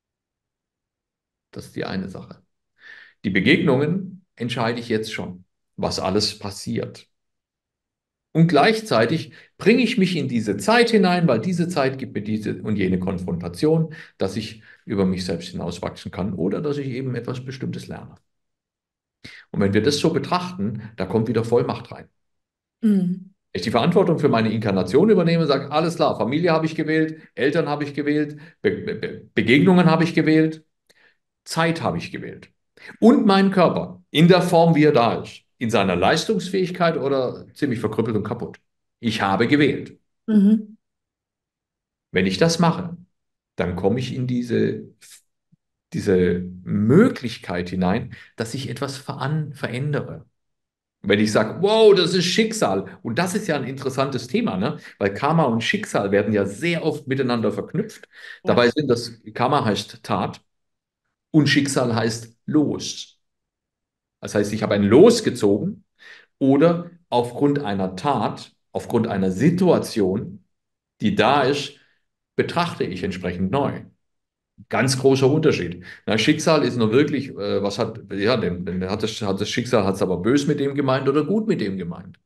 Das ist die eine Sache. Die Begegnungen entscheide ich jetzt schon, was alles passiert. Und gleichzeitig bringe ich mich in diese Zeit hinein, weil diese Zeit gibt mir diese und jene Konfrontation, dass ich über mich selbst hinauswachsen kann oder dass ich eben etwas Bestimmtes lerne. Und wenn wir das so betrachten, da kommt wieder Vollmacht rein. Mhm. Wenn ich die Verantwortung für meine Inkarnation übernehme, sage, alles klar, Familie habe ich gewählt, Eltern habe ich gewählt, Be Be Begegnungen habe ich gewählt, Zeit habe ich gewählt. Und meinen Körper in der Form, wie er da ist. In seiner Leistungsfähigkeit oder ziemlich verkrüppelt und kaputt. Ich habe gewählt. Mhm. Wenn ich das mache, dann komme ich in diese, diese Möglichkeit hinein, dass ich etwas veran verändere. Wenn ich sage, wow, das ist Schicksal. Und das ist ja ein interessantes Thema, ne? Weil Karma und Schicksal werden ja sehr oft miteinander verknüpft. Ja. Dabei sind das, Karma heißt Tat und Schicksal heißt Los. Das heißt, ich habe ein Los gezogen oder aufgrund einer Tat, aufgrund einer Situation, die da ist, betrachte ich entsprechend neu. Ganz großer Unterschied. Na, Schicksal ist nur wirklich, äh, was hat, ja, denn, denn hat das, hat das Schicksal, hat es aber bös mit dem gemeint oder gut mit dem gemeint.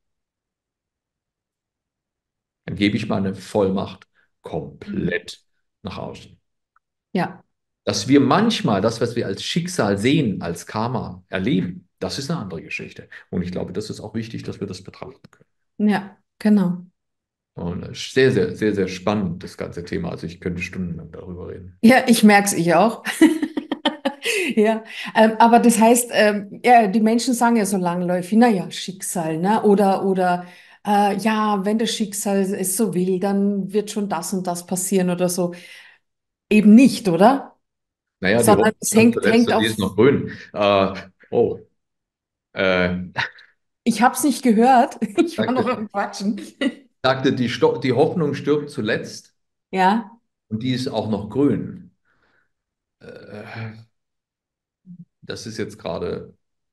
Dann gebe ich meine Vollmacht Mhm. komplett nach außen. Ja. Dass wir manchmal das, was wir als Schicksal sehen, als Karma erleben, das ist eine andere Geschichte. Und ich glaube, das ist auch wichtig, dass wir das betrachten können. Ja, genau. Und es ist sehr, sehr, sehr, sehr spannend, das ganze Thema. Also ich könnte stundenlang darüber reden. Ja, ich merke es, ich auch. Ja, ähm, aber das heißt, ähm, ja, die Menschen sagen ja so langläufig, naja, Schicksal, ne? Oder, oder äh, ja, wenn das Schicksal es so will, dann wird schon das und das passieren oder so. Eben nicht, oder? Naja, die Sondern Hoffnung es stirbt hängt, zuletzt hängt und die auf, ist noch grün. Äh, oh, äh, ich habe es nicht gehört, ich war noch sagte, am Quatschen. sagte die, Sto die Hoffnung stirbt zuletzt Ja, und die ist auch noch grün. Äh, das ist jetzt gerade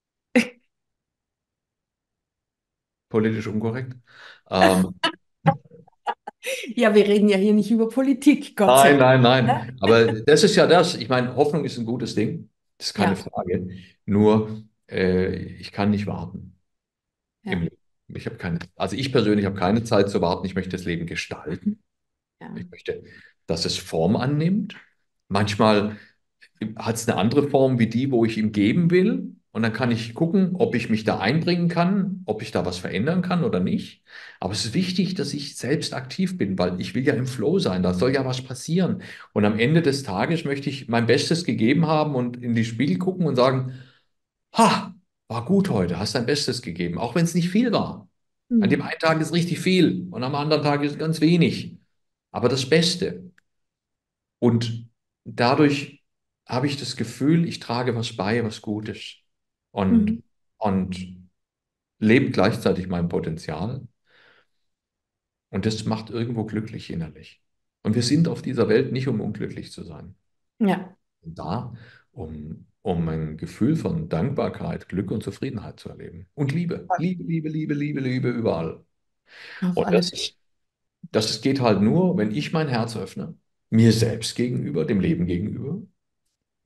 politisch unkorrekt. Ähm, ja, wir reden ja hier nicht über Politik, Gott sei nein, Dank. nein, Ne? nein. Aber das ist ja das. Ich meine, Hoffnung ist ein gutes Ding. Das ist keine Ja, Frage. Nur, äh, ich kann nicht warten im ja, Leben. Ich habe keine, also ich persönlich habe keine Zeit zu warten. Ich möchte das Leben gestalten. ja. Ich möchte, dass es Form annimmt. Manchmal hat es eine andere Form wie die, wo ich ihm geben will. Und dann kann ich gucken, ob ich mich da einbringen kann, ob ich da was verändern kann oder nicht. Aber es ist wichtig, dass ich selbst aktiv bin, weil ich will ja im Flow sein. Da soll ja was passieren. Und am Ende des Tages möchte ich mein Bestes gegeben haben und in die Spiegel gucken und sagen, ha, war gut heute, hast dein Bestes gegeben, auch wenn es nicht viel war. An dem Hm. einen Tag ist richtig viel und am anderen Tag ist ganz wenig. Aber das Beste. Und dadurch habe ich das Gefühl, ich trage was bei, was Gutes und, Mhm. und lebe gleichzeitig mein Potenzial. Und das macht irgendwo glücklich innerlich. Und wir sind auf dieser Welt nicht, um unglücklich zu sein. Ja, Wir sind da, um, um ein Gefühl von Dankbarkeit, Glück und Zufriedenheit zu erleben. Und Liebe. Liebe, Liebe, Liebe, Liebe, Liebe überall. auf Und alle das Fälle. ist, das geht halt nur, wenn ich mein Herz öffne, mir selbst gegenüber, dem Leben gegenüber.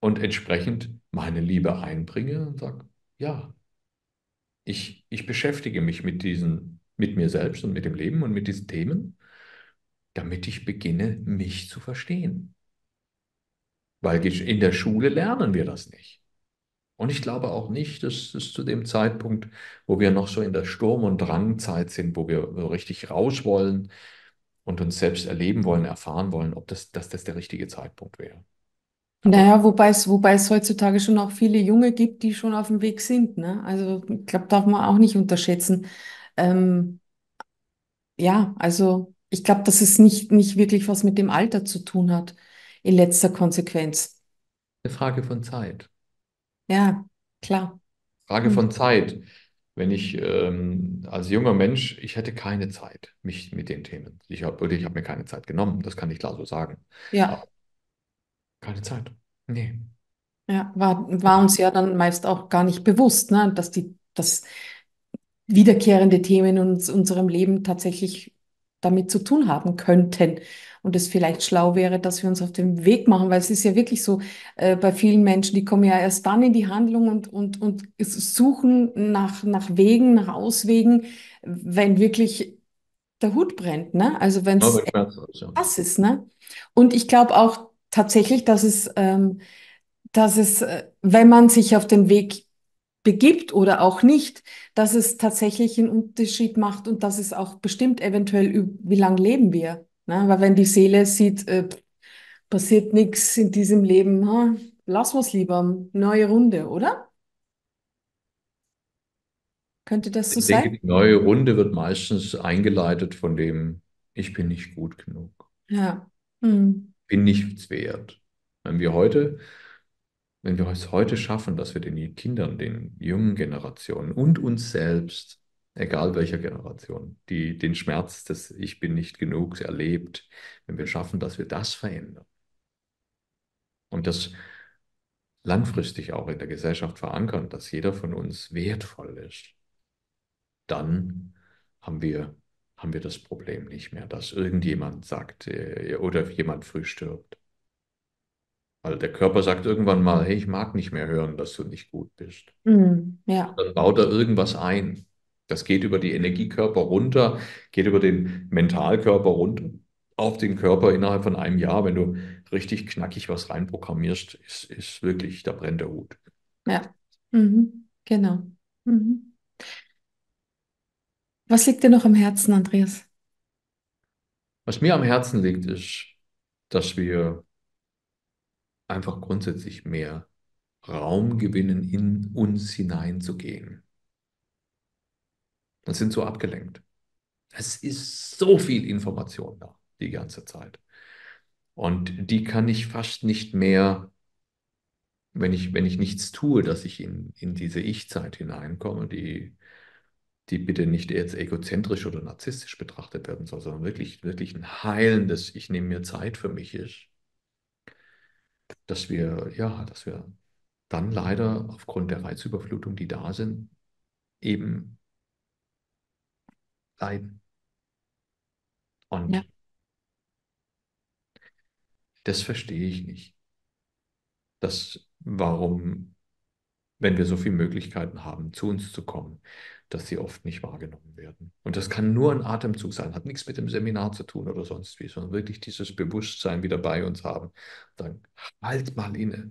und entsprechend meine Liebe einbringe und sage, ja, ich, ich beschäftige mich mit diesen, mit mir selbst und mit dem Leben und mit diesen Themen, damit ich beginne, mich zu verstehen. Weil in der Schule lernen wir das nicht. Und ich glaube auch nicht, dass es zu dem Zeitpunkt, wo wir noch so in der Sturm- und Drangzeit sind, wo wir so richtig raus wollen und uns selbst erleben wollen, erfahren wollen, ob das, dass das der richtige Zeitpunkt wäre. Aber Naja, wobei es, wobei es heutzutage schon auch viele Junge gibt, die schon auf dem Weg sind, ne? Also ich glaube, darf man auch nicht unterschätzen. Ähm, ja, also ich glaube, dass es nicht, nicht wirklich was mit dem Alter zu tun hat, in letzter Konsequenz. eine Frage von Zeit. Ja, klar. Frage Hm. von Zeit. Wenn ich ähm, als junger Mensch, ich hätte keine Zeit, mich mit den Themen. Ich habe, oder ich habe mir keine Zeit genommen, das kann ich klar so sagen. Ja, Aber keine Zeit. Nee. ja, war, war uns ja dann meist auch gar nicht bewusst, ne, dass die, dass wiederkehrende Themen in uns, unserem Leben tatsächlich damit zu tun haben könnten. Und es vielleicht schlau wäre, dass wir uns auf den Weg machen, weil es ist ja wirklich so, äh, bei vielen Menschen, die kommen ja erst dann in die Handlung und, und, und suchen nach, nach Wegen, nach Auswegen, wenn wirklich der Hut brennt, ne? Also wenn Ja, es wenn Schmerz ist, ja. was ist, ne? Und ich glaube auch tatsächlich, dass es, ähm, dass es, äh, wenn man sich auf den Weg begibt oder auch nicht, dass es tatsächlich einen Unterschied macht und dass es auch bestimmt eventuell, ü- wie lange leben wir. Ne? Weil wenn die Seele sieht, äh, passiert nichts in diesem Leben, ha, lassen wir es lieber, neue Runde, oder? Könnte das so Ich denke, sein? die neue Runde wird meistens eingeleitet von dem, ich bin nicht gut genug, Ja. Hm. bin nichts wert. Wenn wir heute, wenn wir es heute schaffen, dass wir den Kindern, den jungen Generationen und uns selbst, egal welcher Generation, die den Schmerz des Ich bin nicht genug erlebt, wenn wir schaffen, dass wir das verändern und das langfristig auch in der Gesellschaft verankern, dass jeder von uns wertvoll ist, dann haben wir, haben wir das Problem nicht mehr, dass irgendjemand sagt äh, oder jemand früh stirbt. Weil der Körper sagt irgendwann mal, hey, ich mag nicht mehr hören, dass du nicht gut bist. Hm. Ja. Dann baut er irgendwas ein. Das geht über die Energiekörper runter, geht über den Mentalkörper runter auf den Körper innerhalb von einem Jahr. Wenn du richtig knackig was reinprogrammierst, ist, ist wirklich, da brennt der Hut. Ja. Mhm. Genau. Mhm. Was liegt dir noch am Herzen, Andreas? Was mir am Herzen liegt, ist, dass wir einfach grundsätzlich mehr Raum gewinnen, in uns hineinzugehen. Wir sind so abgelenkt. Es ist so viel Information da, die ganze Zeit. Und die kann ich fast nicht mehr, wenn ich, wenn ich nichts tue, dass ich in, in diese Ich-Zeit hineinkomme, die, die bitte nicht jetzt egozentrisch oder narzisstisch betrachtet werden soll, sondern wirklich, wirklich ein heilendes, ich nehme mir Zeit für mich ist, dass wir, ja, dass wir dann leider aufgrund der Reizüberflutung, die da sind, eben leiden. Ja, Und das verstehe ich nicht. Das, warum, wenn wir so viele Möglichkeiten haben, zu uns zu kommen, dass sie oft nicht wahrgenommen werden. Und das kann nur ein Atemzug sein, hat nichts mit dem Seminar zu tun oder sonst wie, sondern wirklich dieses Bewusstsein wieder bei uns haben. Dann halt mal inne,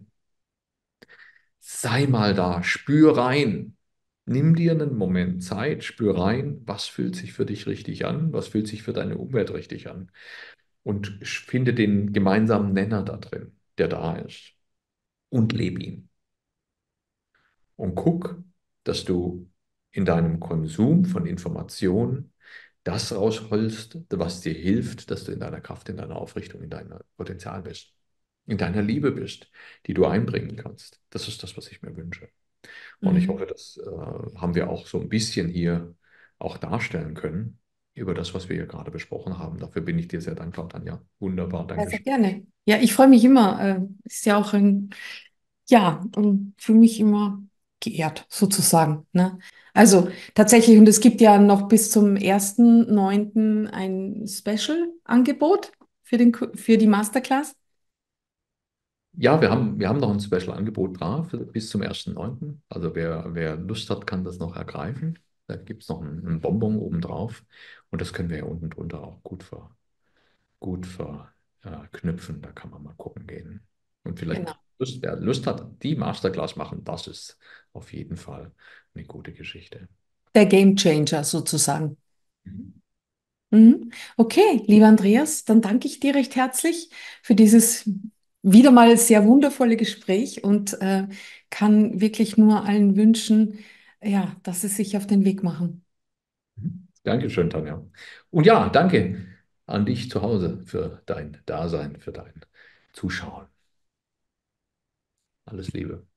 sei mal da, spür rein. Nimm dir einen Moment Zeit, spür rein, was fühlt sich für dich richtig an, was fühlt sich für deine Umwelt richtig an. Und finde den gemeinsamen Nenner da drin, der da ist. Und lebe ihn. Und guck, dass du in deinem Konsum von Informationen das rausholst, was dir hilft, dass du in deiner Kraft, in deiner Aufrichtung, in deinem Potenzial bist, in deiner Liebe bist, die du einbringen kannst. Das ist das, was ich mir wünsche. Und ich hoffe, mhm. das äh, haben wir auch so ein bisschen hier auch darstellen können über das, was wir hier gerade besprochen haben. Dafür bin ich dir sehr dankbar, Tanja. Wunderbar, Sehr, sehr Dankeschön. gerne. Ja, ich freue mich immer. Äh, ist ja auch ein, ja, und für mich immer geehrt, sozusagen. Ne? Also tatsächlich, und es gibt ja noch bis zum ersten Neunten ein Special-Angebot für den, Ku- für die Masterclass. Ja, wir haben, wir haben noch ein Special-Angebot drauf bis zum ersten neunten. Also wer, wer Lust hat, kann das noch ergreifen. Da gibt es noch ein, ein Bonbon obendrauf. Und das können wir ja unten drunter auch gut, ver, gut verknüpfen. Da kann man mal gucken gehen. Und Genau. vielleicht Lust, wer Lust hat, die Masterclass machen, das ist auf jeden Fall eine gute Geschichte. Der Game Changer sozusagen. Mhm. Mhm. Okay, lieber Andreas, dann danke ich dir recht herzlich für dieses wieder mal sehr wundervolle Gespräch und äh, kann wirklich nur allen wünschen, ja, dass sie sich auf den Weg machen. Mhm. Dankeschön, Tanja. Und ja, danke an dich zu Hause für dein Dasein, für dein Zuschauen. Alles Liebe.